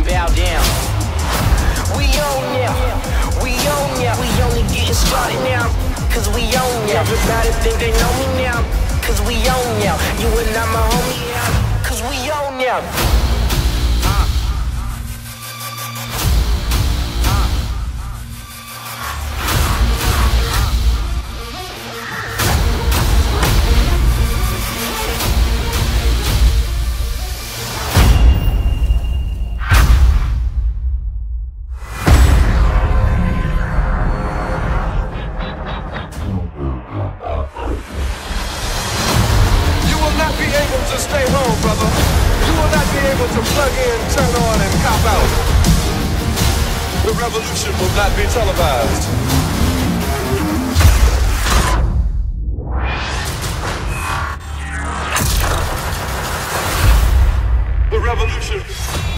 bow down. We own now, we own now. We only getting started now, cause we own now. Everybody think they know me now, cause we own now. You and I, my homie, yeah, cause we own now. To stay home, brother. You will not be able to plug in, turn on, and cop out. The revolution will not be televised. The revolution